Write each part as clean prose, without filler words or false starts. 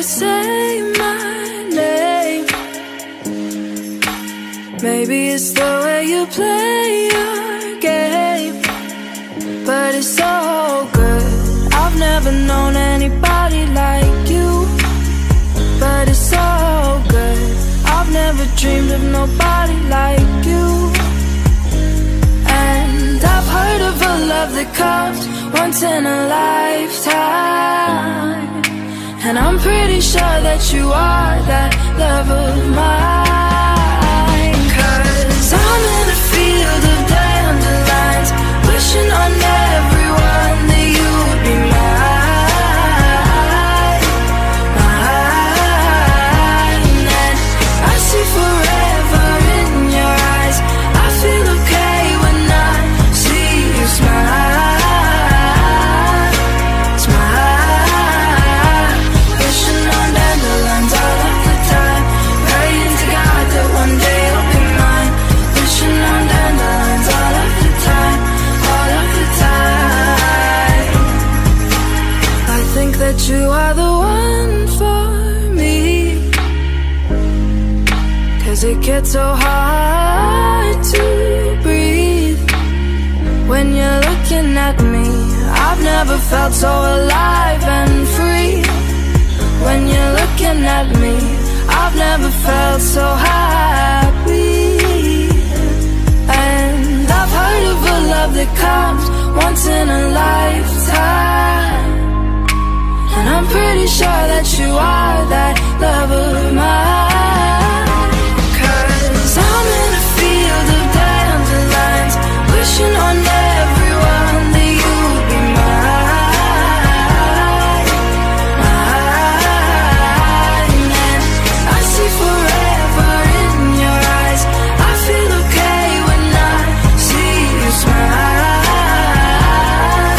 say my name. Maybe it's the way you play your game, but it's so good. I've never known anybody like you, but it's so good. I've never dreamed of nobody like you. And I've heard of a love that comes once in a lifetime, and I'm pretty sure that you are that love of mine. 'Cause I'm in a field of dandelions, wishing on everyone that you would be mine, mine. And I see forever in your eyes. I feel okay when I see you smile, smile. Wishing on dandelions all of the time, praying to God that one day you'll be mine. Wishing on dandelions all of the time, all of the time. I think that you are the one for me, 'cause it gets so hard to breathe when you're looking at me. I've never felt so alive and free. When you're looking at me, I've never felt so happy. And I've heard of a love that comes once in a lifetime, and I'm pretty sure that you are that love of mine. 'Cause I'm in a field of dandelions, wishing on everyone that you would be mine, mine. And I see forever in your eyes. I feel okay when I see you smile,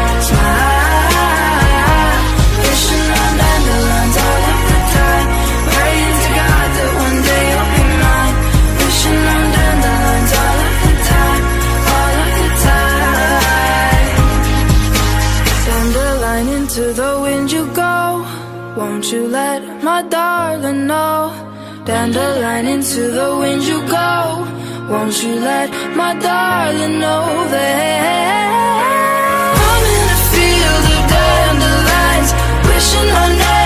smile. Wishing on dandelions all of the time, praying to God that one day you'll be mine. Wishing on dandelions all of the time, all of the time. Dandelion, into the wind you go, won't you let my darling know? Dandelion, into the wind you go, won't you let my darling know that I'm in a field of dandelions, wishing on